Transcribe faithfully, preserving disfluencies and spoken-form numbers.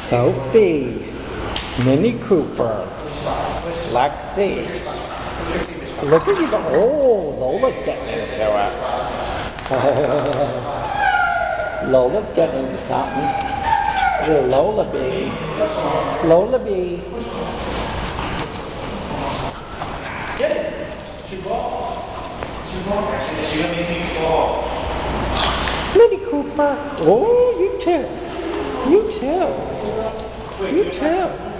Sophie, Mini Cooper, Lexie. Look at you go. Oh, Lola's getting into it. Lola's getting into something. Little Lola bee. Lola bee. Get it. She bought. She bought. She got me small. Mini Cooper. Oh, you too. You too. You too.